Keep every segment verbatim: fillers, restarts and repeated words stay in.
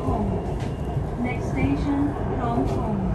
พง Next station พร้อมพงษ์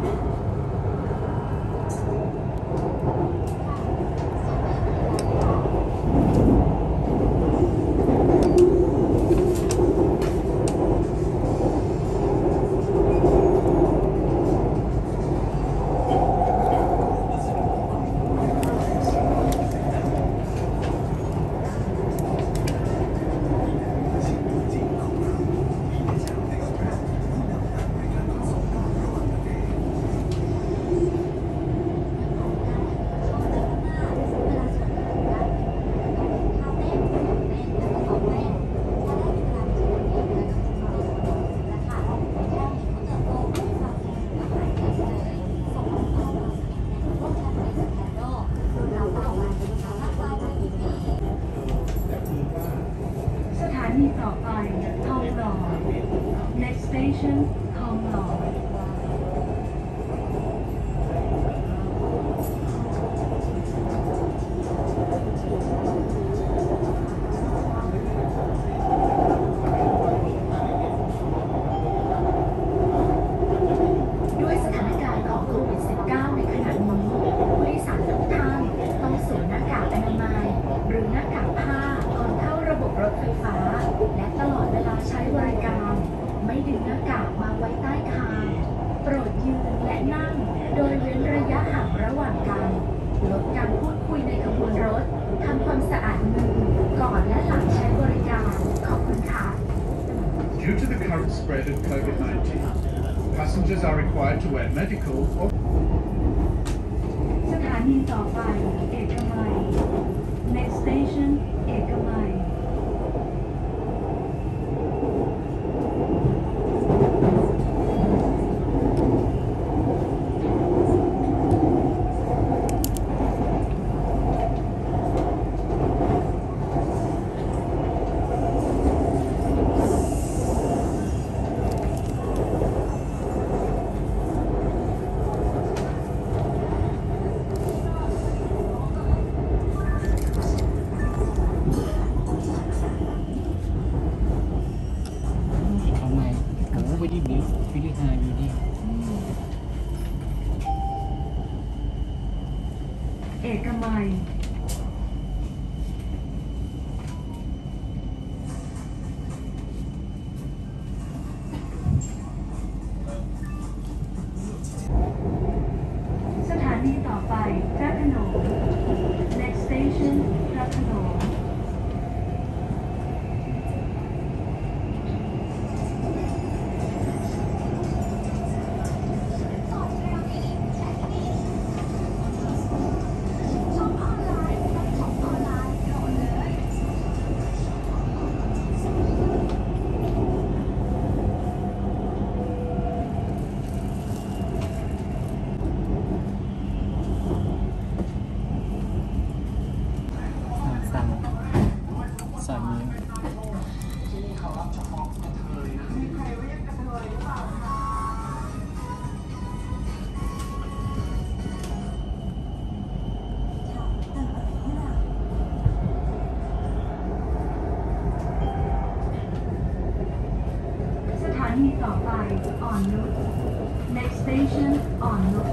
สถานีต่อไปทองหล่อ Next station ทองหล่อด้วยสถานการณ์ของโควิด สิบเก้า ในขณะนี้ผู้โดยสารทุกท่านต้องสวมหน้ากากอนามัยหรือหน้ากากผ้าก่อนเข้าระบบรถไฟฟ้าและตลอดเวลาใช้บริการไม่ดึงหน้ากากมาไว้ใต้คางโปรดยืนและนั่งโดยเว้นระยะห่างระหว่างกันลดการพูดคุยในขบวนรถทำความสะอาดมือก่อนและหลังใช้บริการขอบคุณค่ะ Due to the current spread of COVID nineteen, passengers are required to wear medical or สถานีต่อไปเอกมัย Next station เอกมัยเอาไงโอ้ไปดิบิฟิลิปปินส์อยู่ดิเอกมัยสถานีต่อไปพระโขนง Next station พระโขนงสั่งสั่งนี้สถานีต่อไปอ่อนนุช Next station อ่อนนุช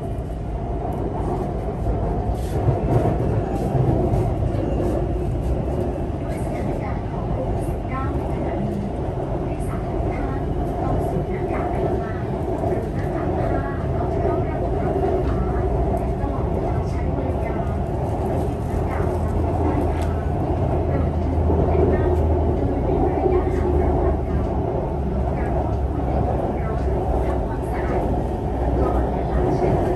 ด้วยสถานการณ์ของโควิด สิบเก้า ในขณะนี้ผู้โดยสารทุกท่านต้องสวมหน้ากากอนามัยหรือหน้ากากผ้าก่อนเข้าระบบรถไฟฟ้าและตลอดเวลาใช้บริการไม่ดึงหน้ากากมาไว้ใต้คางโปรดยืนและนั่งโดยเว้นระยะห่างระหว่างกันลดการพูดคุยในขบวนรถทำความสะอาดมือก่อนและหลังใช้บริ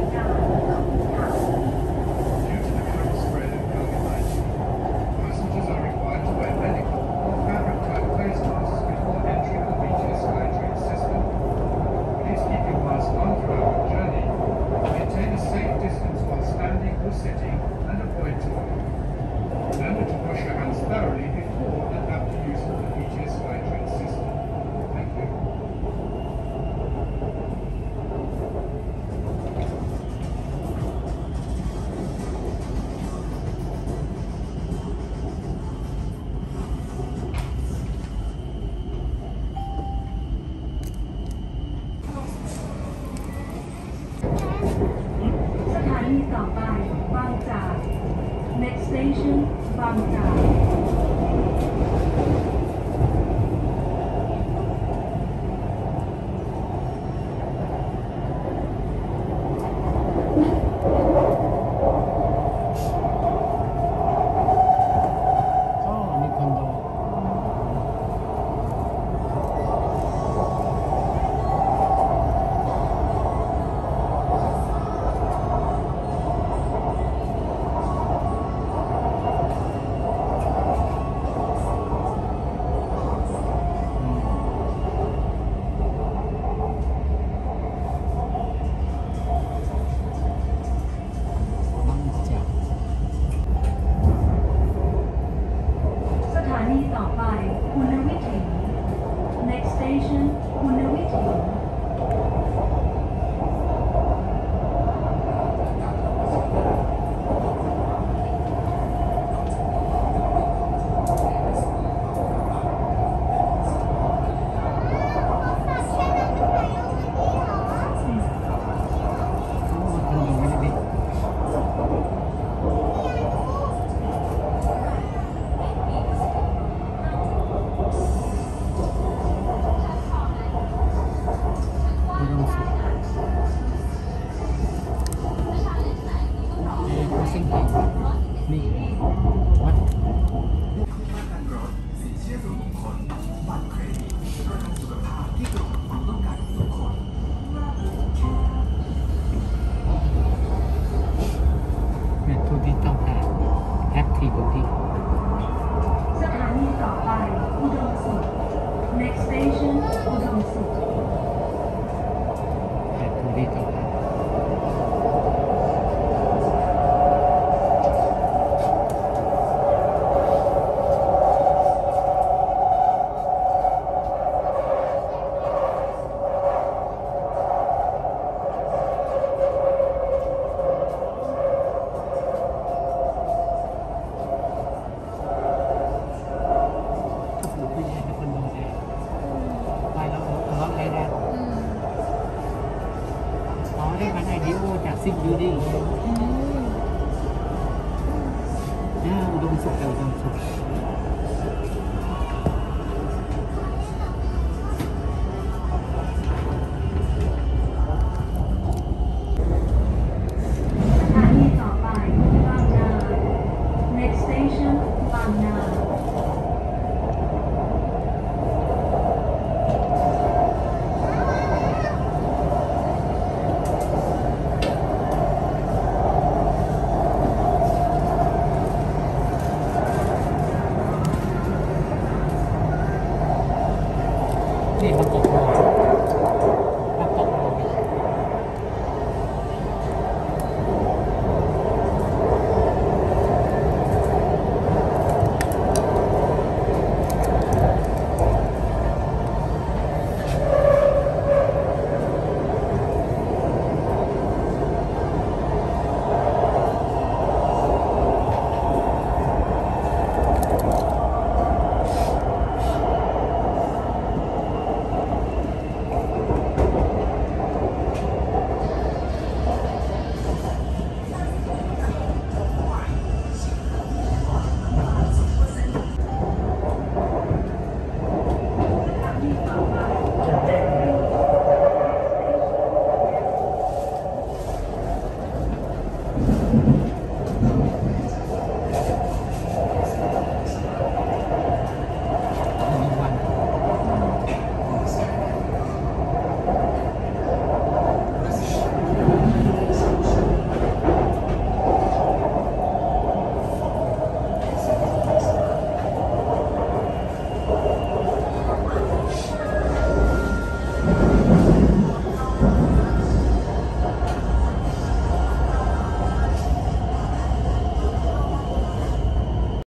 ซิกบิวดิ้งอืมอ่าอุดมสุขอุดมสุข